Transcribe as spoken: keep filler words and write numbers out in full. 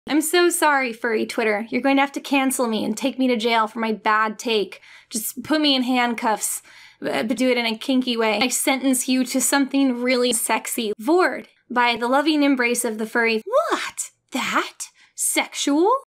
I'm so sorry, furry Twitter. You're going to have to cancel me and take me to jail for my bad take. Just put me in handcuffs, but do it in a kinky way. I sentence you to something really sexy. Vord, by the loving embrace of the furry. What? That? Sexual?